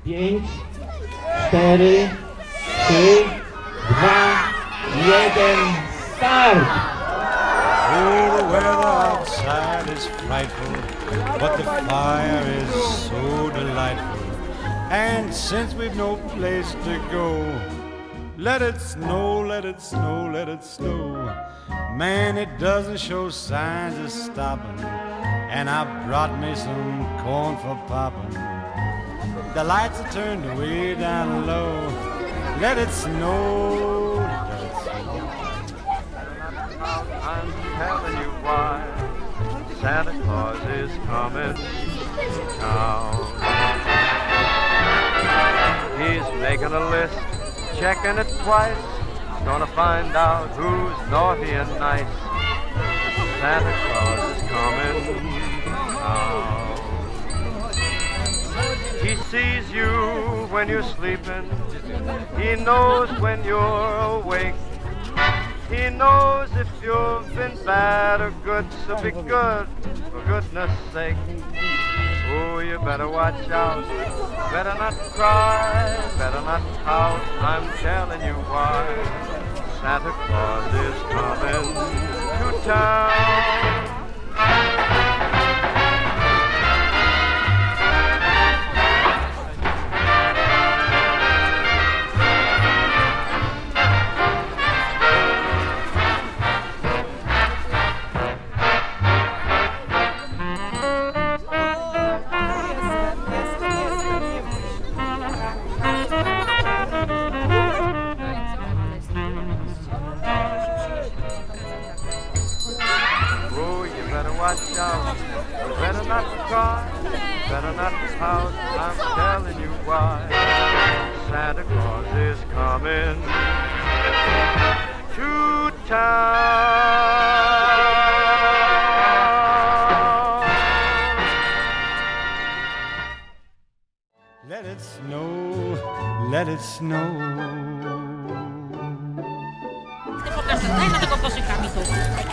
5, 4, 3, 2, 1, start! Oh, the weather outside is frightful, but the fire is so delightful. And since we've no place to go, let it snow, let it snow, let it snow. Man, it doesn't show signs of stopping, and I brought me some corn for popping. The lights are turned way down low. Let it snow, let it snow. I'm telling you why Santa Claus is coming to town. He's making a list, checking it twice, gonna find out who's naughty and nice. Santa Claus is coming to town. He sees you when you're sleeping, he knows when you're awake. He knows if you've been bad or good, so be good, for goodness sake. Oh, you better watch out, better not cry, better not pout. I'm telling you why Santa Claus is coming to town. Watch out, better not cry, better not pout. I'm telling you why Santa Claus is coming to town. Let it snow, let it snow. Daj na tego koszyka mi tu.